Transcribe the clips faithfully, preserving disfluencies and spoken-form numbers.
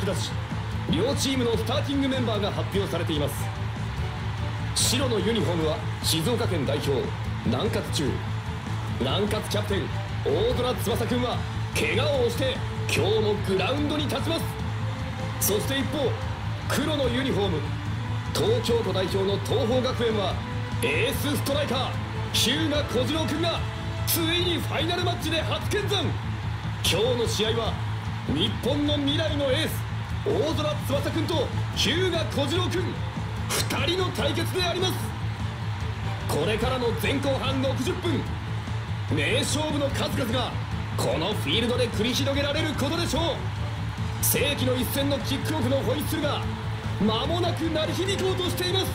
出し、両チームのスターティングメンバーが発表されています。白のユニフォームは静岡県代表南葛中、南葛キャプテン大空翼くんは怪我をして今日もグラウンドに立ちます。そして一方、黒のユニフォーム東京都代表の東邦学園はエースストライカー日向小次郎くんがついにファイナルマッチで初見参。今日の試合は日本の未来のエース大空翼くんと日向小次郎くんふたりの対決であります。これからの前後半ろくじゅっぷん、名勝負の数々がこのフィールドで繰り広げられることでしょう。世紀の一戦のキックオフのホイッスルが間もなく鳴り響こうとしています。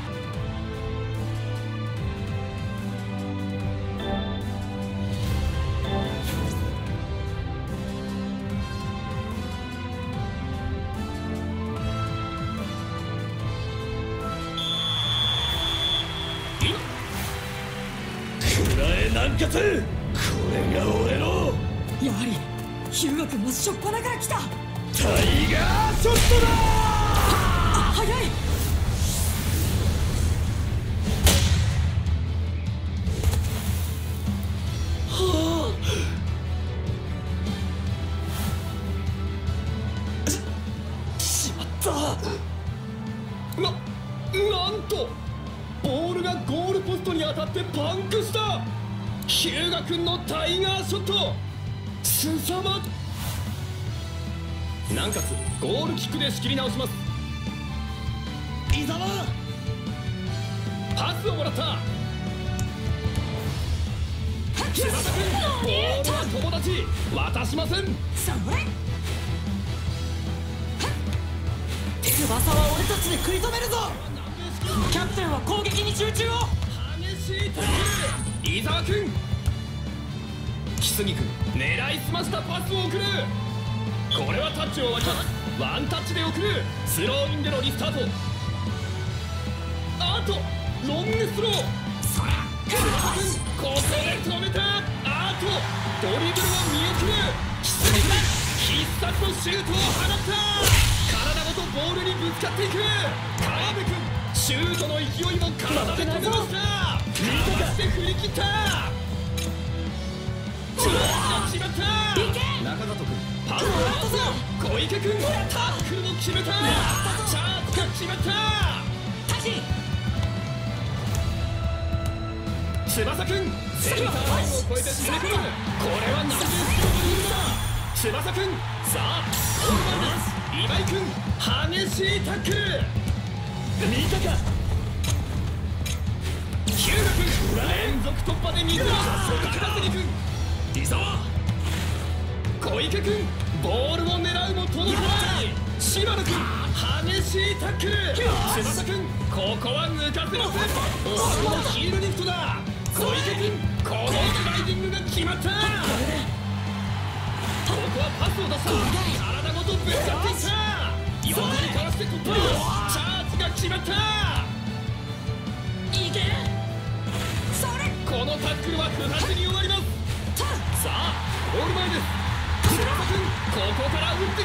南葛、これが俺の。 やはり日向君も初っ端から来た。 タイガーショットだ。 は速い。 はあ、し, しまった。 な、なんとボールがゴールポストに当たってパンクした。日向君のタイガーショット、すさま。南葛ゴールキックで仕切り直します。伊沢パスをもらった。翼君、ボールは友達渡しません。 それ翼は俺たちで食い止めるぞ。キャプテンは攻撃に集中を。 激しいタックル、伊沢君。木杉君、狙いすましたパスを送る。これはタッチを割ります。ワンタッチで送る。スローインでのリスタート。あとロングスロー。そら翼君、ここで止めた。あとドリブルを見送る。木杉君、必殺のシュートを放った。体ごとボールにぶつかっていく。川辺君、シュートの勢いも体で止めました。かわして振り切った。チャージが決まった。中里君、パスを回す。小池君、タックルも決めた。チャージが決まった。翼君、センターラインを越えて攻め込む。これは南米スキルドリブルだ。翼君、さあオールマンです。今井君、激しいタックル。見たか。日向君、連続突破で見せます。高杉君、伊沢、小池君、ボールを狙うも届かない。柴野君、激しいタックル。翼君、ここは抜かせません。このヒールリフトだ。小池君、このスライディングが決まった。ここはパスを出した。体ごとぶつかっていった。横にかわして突破。チャージが決まった。いけ。それ。このタックルは不発に終わります。さあゴール前です。翼君、ここから打って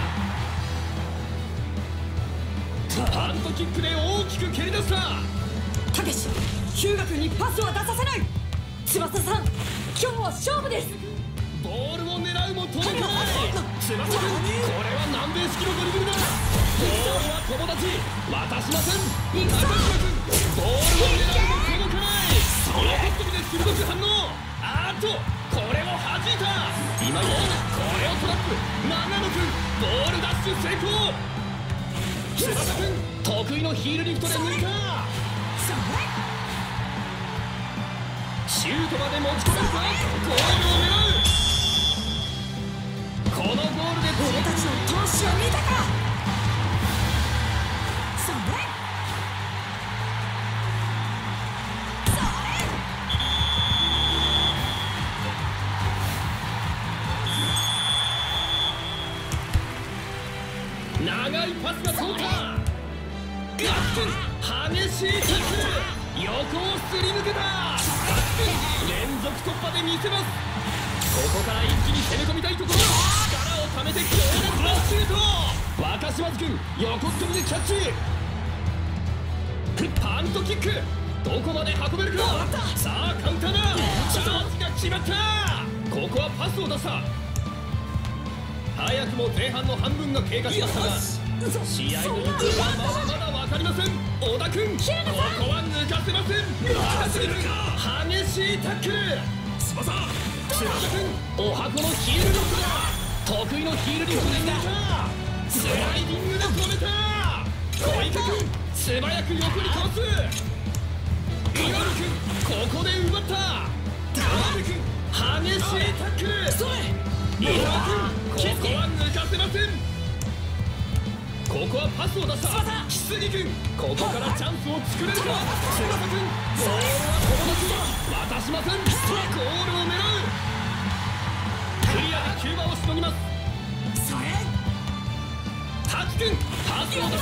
きた。ハンドキックで大きく蹴り出した。 たけし、日向君にパスは出させない。翼さん、今日は勝負です。 ボールを狙うも届かない。翼君、これは南米式のドリブルだ。ボールは友達渡しません。中島君、ボールを狙うも届かない。そのホットビで鋭く反応。あーっとこれを弾いた。今井、これをトラップ。長野君、ボールダッシュ成功。翼君、得意のヒールリフトで抜いた。シュートまで持ち込めるか。ゴールを狙う。このゴールで俺たちの闘志を見たか。それそれ長いパスが通った。ガッツン、激しいタックル。横をすり抜けた。連続突破で見せます。ここから一気に攻め込みたいところ。力をためて強烈なシュート。若島津君横っ飛びでキャッチ。パントキックどこまで運べるか。さあカウンターだ。チャージが決まった。ここはパスを出した。早くも前半の半分が経過しましたが、試合の行方はまだまだ分かりません。小田君、ここは抜かせません。激しいタックル。翼君、お箱のヒールリフトだ。得意のヒールリフトで抜いた。スライディングで止めた。小池君、素早く横にかわす。岩野君、ここで奪った。川辺君、激しいタックル。伊沢君、ここは抜かせません。ここはパスを出した。木杉君、ここからチャンスを作れるか。翼君、ボールは友達。渡しません。ゴールを狙う。クリアでキューバをしのぎます。滝君、パスを出します。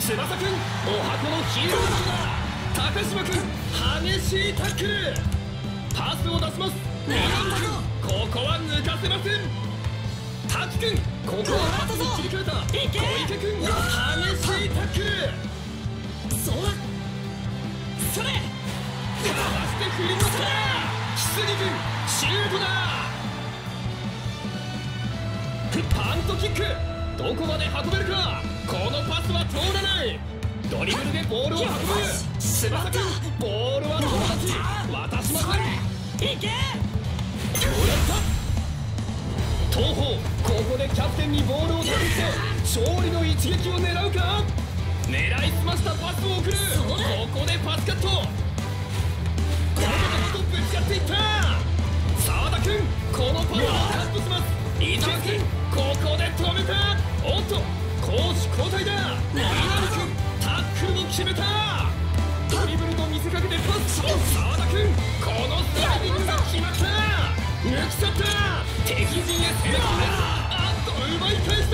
翼君、お箱のヒーローだ。高島君、激しいタックル。パスを出します。宮本君、ここは抜かせません。滝君、ここはパスに切り替えた。小池君、激しいタックル。そうだ、それかわして振り抜いた。木杉君、シュートだ。パントキックどこまで運べるか。このパスは通らない。ドリブルでボールを運ぶ。翼君、ボールは友達。渡しません。いけ。東邦、ここでキャプテンにボールを託して勝利の一撃を狙うか。狙いすましたパスを送る。ここでパスカット。このとぶつかっていった。澤田君、このパスをカットします。伊沢君、ここで止めた。おっと、攻守交代だ。稲見君、タックルを決めた。ドリブルの見せかけてパス。澤田君、このスライディングが決まった。抜き去った。敵陣へ攻め込んで、あっと奪い返した。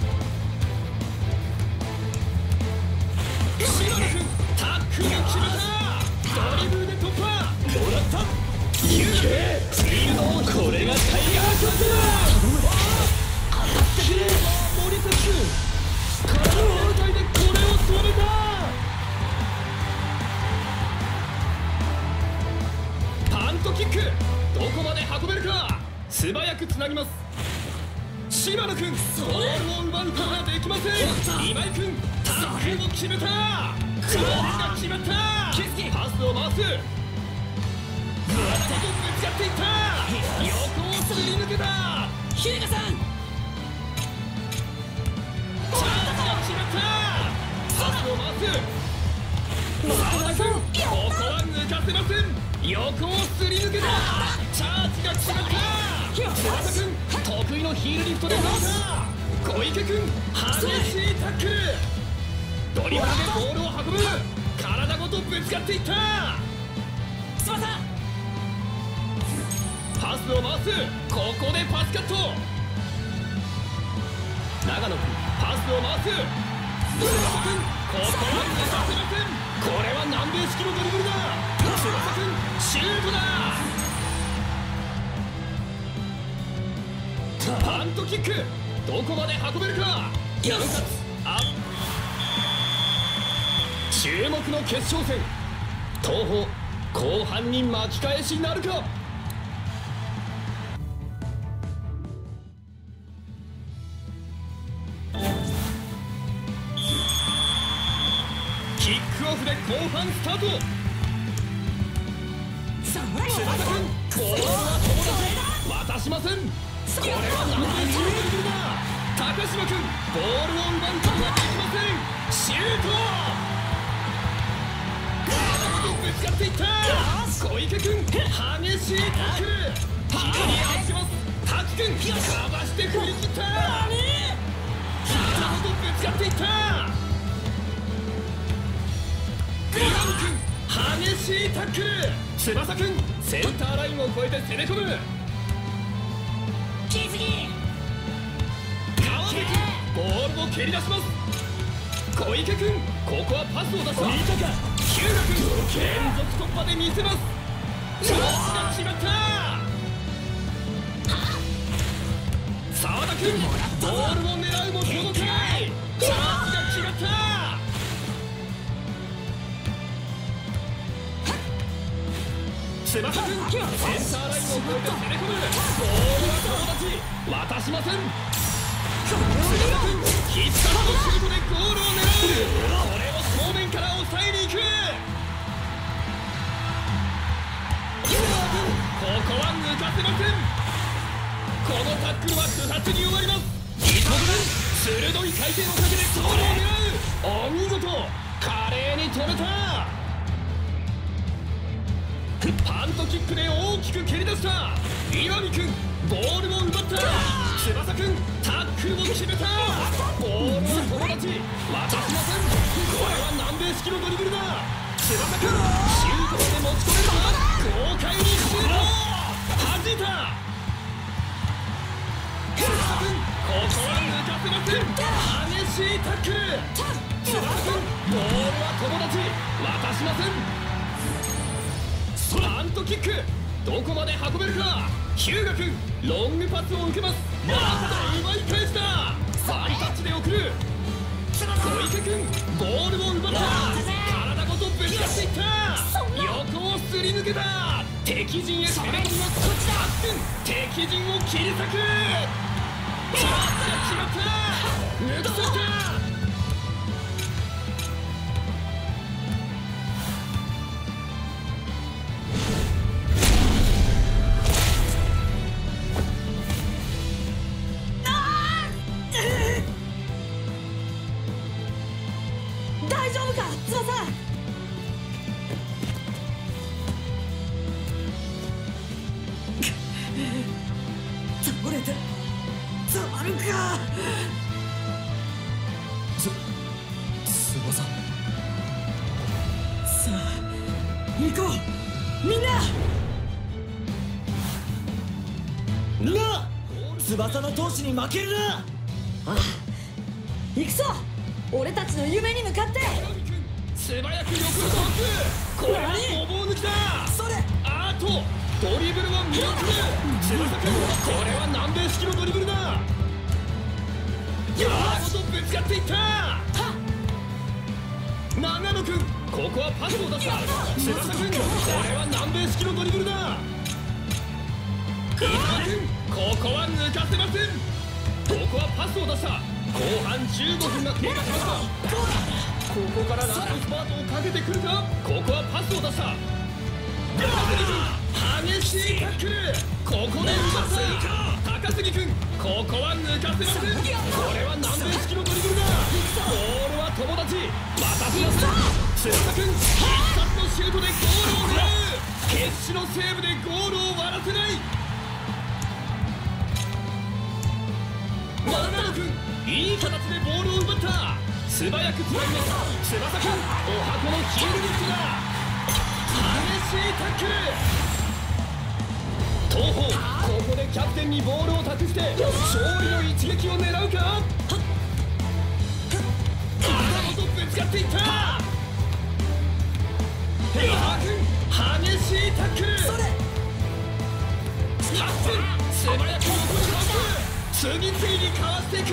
島野君、タックルを決めた。ドリブルで突破。もらった。フィールドをこれがタイガーキャッチだ。当たってくれ。森崎君、体の状態でこれを止めた。パントキックどこまで運べるか。素早くつなぎます。島野君、ボールを奪うことができません。今井君、タックルを決めた。クローが決まった。パスを回す。ブラタとぶつかっていった。横をすり抜けた。日向さん、チャージが決まった。パスを回す。澤田君、ここは抜かせません。横をすり抜けた。チャージが決まった。翼君、得意のヒールリフトで倒した。小池君、激しいタックル。ドリブルでボールを運ぶ。体ごとぶつかっていった。翼、パスを回す。ここでパスカット。長野君、パスを回す。翼君、ここは抜かせません。これは南米式のドリブルだ。翼君、シュートだ。パントキックどこまで運べるか。ヤンカツアップ。注目の決勝戦、東邦後半に巻き返しなるか。キックオフで後半スタート。翼君、ボールは友達。渡しません。これは何でシュートだ。高島君、ボールを奪うことができません。シュート。体ごとぶつかっていった。小池君、激しいタックル。左に合わせます。滝君、かわして振り切った。体ごとぶつかっていった。岩野君、激しいタックル。翼君、センターラインを越えて攻め込む。川辺君、ボールを蹴り出します。小池君、ここはパスを出した。日向君、連続突破で見せます。パスが決まった。 沢田君ボールを狙うも届かない。チャージが違った。翼君センターラインを越えて攻め込む。ボールは友達渡しません。翼君必殺のシュートでゴールを狙う。これを正面から抑えに行く。ここは抜かせません。このタックルは不発に終わります。伊藤君鋭い回転をかけてゴールを狙う。お見事、華麗に止めた。パントキックで大きく蹴り出した。岩見君ボールを奪った。翼君タックルを決めた。ボールは友達渡しません。これは南米式のドリブルだ。翼君シュートまで持ち込めるか。豪快にシュート弾いた。翼君ここは抜かせません。激しいタックル。翼君ボールは友達渡しません。パントキックどこまで運べるか。日向君ロングパスを受けます。なんと奪い返した。ワンタッチで送る。小池君ボールを奪った。体ごとぶつかっていった。横をすり抜けた。敵陣へ攻め込みます。あっくん敵陣を切り裂く。チャンスが決まった。抜き取った。 大丈夫か翼。倒れて止まるか。 つ翼。 さあ行こうみんな。 みんな翼の闘志に負けるな。 ああ行くぞ俺たちの夢に向かって。 素早く横のトップ。これはごぼう抜きだ。 それあとドリブルは見送る。翼君これは南米式のドリブルだ。体ごとぶつかっていった。長野君ここはパスを出した。翼君これは南米式のドリブルだ。伊沢君ここは抜かせません。ここはパスを出した。後半じゅうごふんが経過しました。ここからラストスパートをかけてくるか。ここはパスを出した。激しいタックル。ここで奪った。高杉君ここは抜かせません。これは南米式のドリブルだ。ボールは友達渡しません。翼君必殺のシュートでゴールを狙う。決死のセーブでゴールを割らせない。長野君いい形でボールを奪った。素早くつなぎます。翼君お箱のヒールリフトだ。激しいタックル。東邦ここでキャプテンにボールを託して勝利の一撃を狙うか。体ごとぶつかっていった。ヘイハー君激しいタックル。キャプテン素早く横に倒す。次々にかわしていく。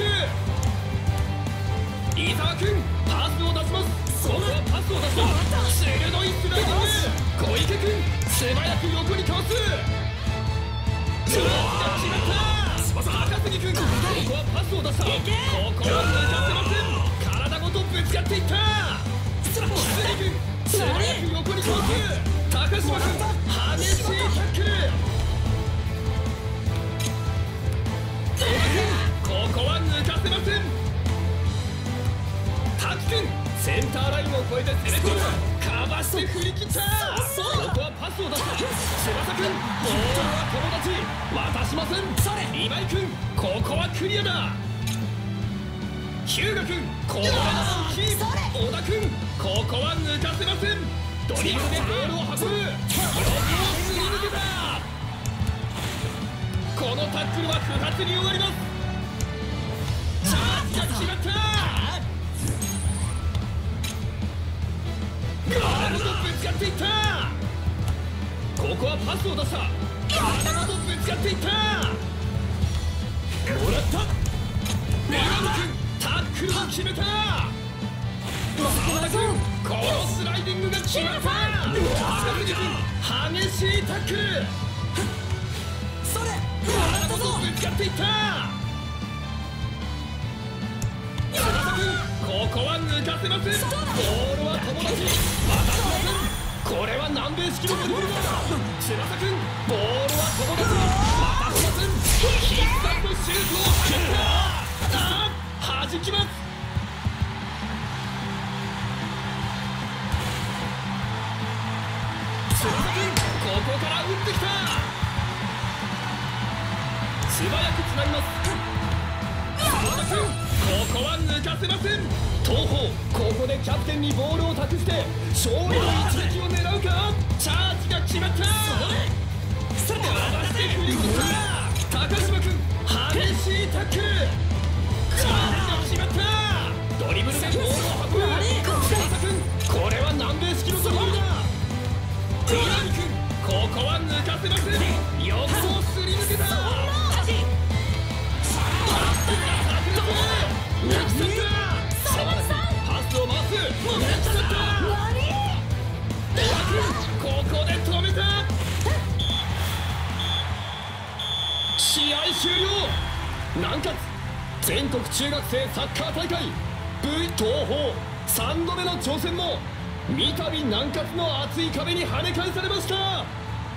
伊沢君パスを出します。今度はパスを出した。鋭いスライディング。小池君素早く横にかわす。チャンスが決まった。高杉君ここはパスを出した。ここは抜かせません。体ごとぶつかっていった。杉君素早く横にかわす。高島君激しいタックル。ここは抜かせません。滝君センターラインを越えて攻め込む。かわして振り切った。ここはパスを出した。翼君ボールは友達渡しません。今井君ここはクリアだ。日向君これは大きい。小田君ここは抜かせません。ドリブルでボールを運ぶ。横をすり抜けた。このタックルは不発に終わります。チャージが決まった。体ごとぶつかっていった。ここはパスを出した。体ごとぶつかっていった。 もらった。メガネ君タックルを決めた。澤田君このスライディングが決まった。赤藤君激しいタックル。 それ体ごとぶつかっていった。澤田君ここは抜かせません。ボールは友達。またません。これは南米式のドリブルだ。翼君ボールは友達。またません。必殺のシュートを放った。ああ弾きます。翼君ここから打ってきた。素早くつなぎます。澤田君ここは抜かせません。東邦ここでキャプテンにボールを託して勝利の一撃を狙うか。チャージが決まった。それではして振り込んだ。高島君激しいタックル。チャージが決まった。ドリブルでボールを運ぶ。翼君これは南米式のドリブルだ。南君ここは抜かせません。よくもすり抜けた。抜き去った。澤田君パスを回す。抜き去った。小田君ここで止めた。試合終了。南葛全国中学生サッカー大会 V 東邦さんどめの挑戦も三度南葛の厚い壁に跳ね返されました。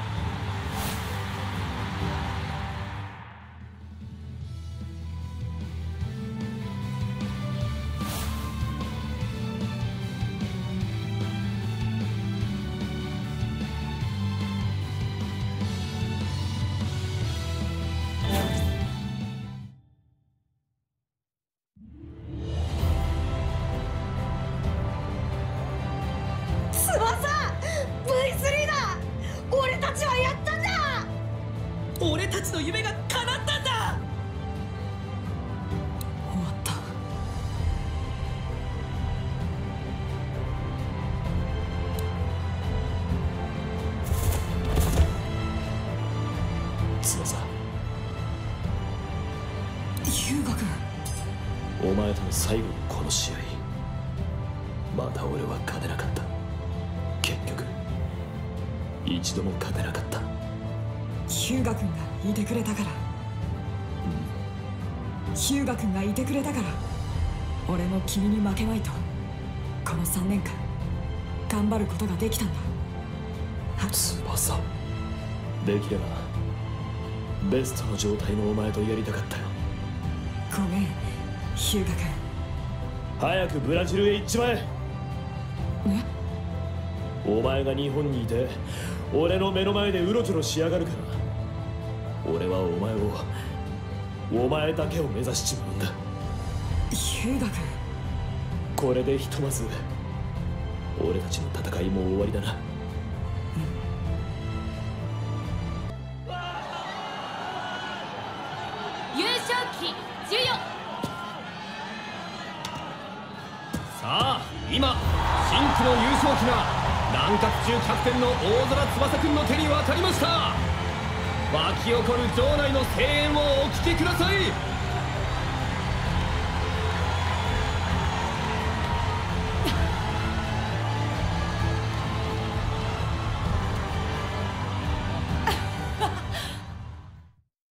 俺たちの夢が叶ったんだ。終わった翼。 優雅君お前との最後のこの試合また俺は勝てなかった。結局一度も勝てなかった。 優雅君がいてくれたから。優雅君がいてくれたから俺も君に負けまいとこのさんねんかん頑張ることができたんだ。 翼。できればベストの状態のお前とやりたかったよ。 ごめん優雅君。 早くブラジルへ行っちまえ。 え？ お前が日本にいて俺の目の前でうろちょろしやがるから俺はお前をお前だけを目指しちまうんだ。 優雅君これでひとまず俺たちの戦いも終わりだな。 優勝旗授与。 さあ今深紅の優勝旗が南葛中キャプテンの大空翼くんの手に渡りました。湧き起こる場内の声援をお聞きください。